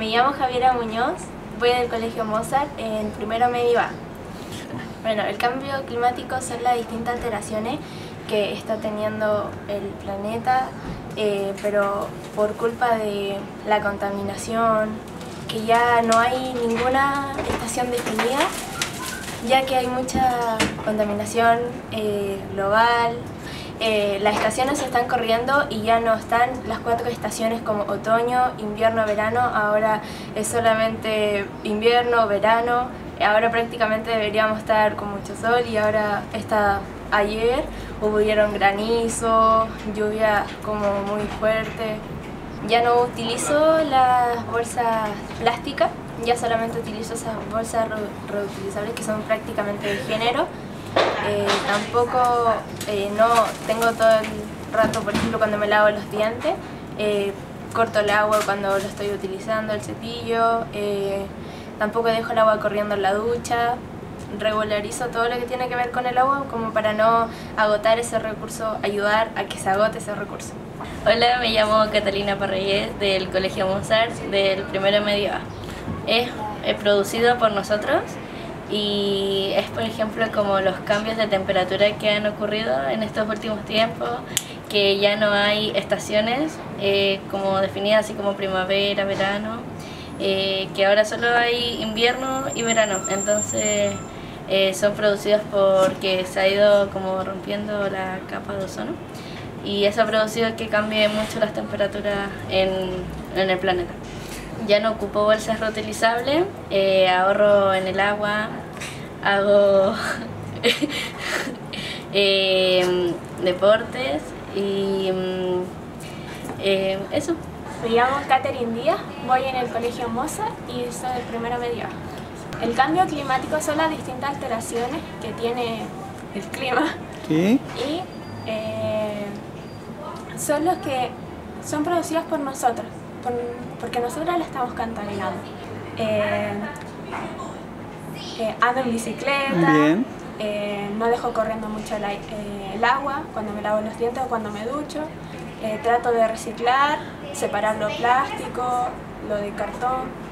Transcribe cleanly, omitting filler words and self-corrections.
Me llamo Javiera Muñoz, voy del Colegio Mozart en primero medio A. Bueno, el cambio climático son las distintas alteraciones que está teniendo el planeta, pero por culpa de la contaminación, que ya no hay ninguna estación definida, ya que hay mucha contaminación global. Las estaciones se están corriendo y ya no están las 4 estaciones como otoño, invierno, verano. Ahora es solamente invierno, verano. Ahora prácticamente deberíamos estar con mucho sol y ahora ayer hubieron granizo, lluvia como muy fuerte. Ya no utilizo las bolsas plásticas, ya solamente utilizo esas bolsas reutilizables que son prácticamente de género. Tampoco no tengo todo el rato, por ejemplo, cuando me lavo los dientes, corto el agua cuando lo estoy utilizando, el cepillo, tampoco dejo el agua corriendo en la ducha, regularizo todo lo que tiene que ver con el agua como para no agotar ese recurso, ayudar a que se agote ese recurso. Hola, me llamo Catalina Parreyes del Colegio Mozart del primero medio A. Es producido por nosotros y es, por ejemplo, como los cambios de temperatura que han ocurrido en estos últimos tiempos, que ya no hay estaciones como definidas así como primavera, verano, que ahora solo hay invierno y verano. Entonces son producidos porque se ha ido como rompiendo la capa de ozono y eso ha producido que cambie mucho las temperaturas en el planeta. Ya no ocupo bolsas reutilizables, ahorro en el agua, hago deportes y eso. Me llamo Catherine Díaz, voy en el Colegio Mozart y soy del primero medio A. El cambio climático son las distintas alteraciones que tiene el clima. ¿Sí? Y son los que son producidos por nosotros, porque nosotros la estamos contaminando. Ando en bicicleta. Bien. No dejo corriendo mucho el agua cuando me lavo los dientes o cuando me ducho. Trato de reciclar, separar lo plástico, lo de cartón.